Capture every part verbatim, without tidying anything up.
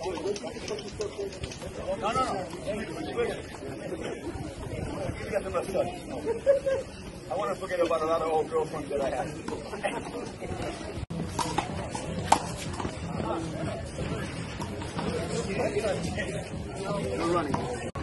No, no, no. I want to forget about a lot of old girlfriends that I had. No running.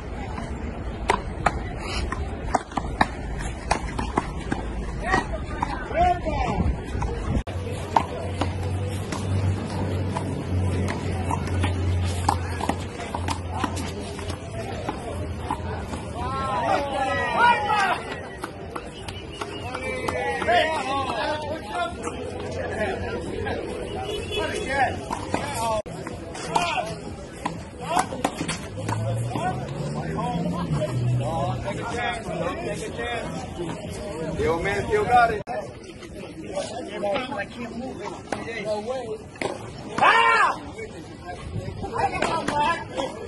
The old man still got it. I can't move it. No way. Ah! I didn't come back.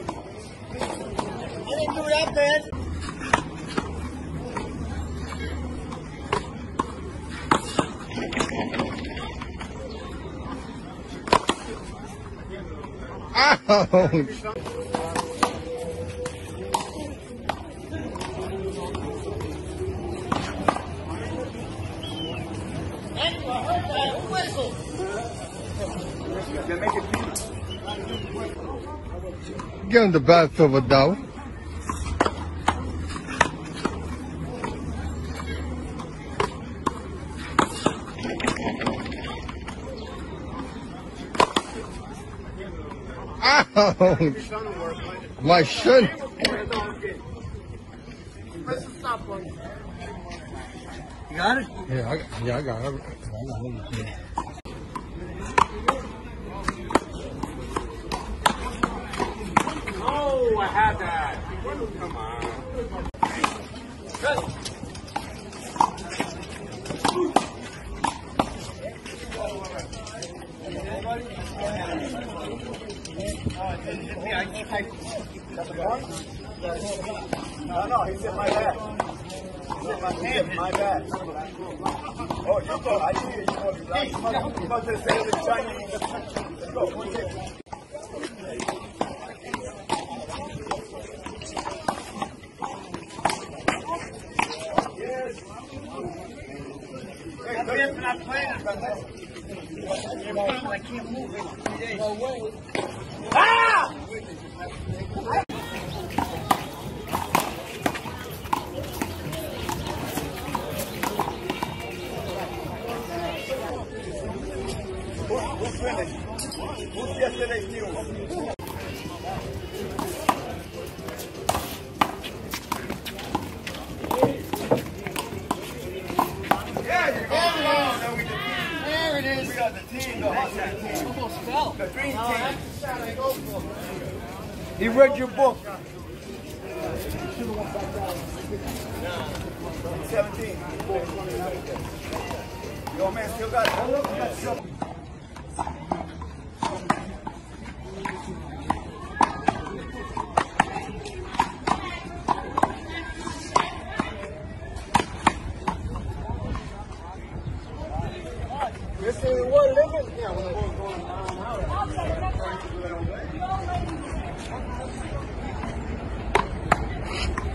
I didn't do that bad. Ouch! Get in the bathroom, Adele. Ouch! My shin. You got it? Yeah, I got, yeah, I got it. I got it. Oh, I had that. Come on. Good. No, no, he's in my bag. He's in my, he's in my bag. Oh, you go. I didn't hear you go. You go to the same with Chinese. Let's go. What's it? I'm not playing it, brother. I can't move it. No way. Ah! Who's finished? Who's yesterday's news? We got the team, the hustling team. The green team. He read your book. seventeen. Your man still got it. This is what living? Yeah, when the ball's going down.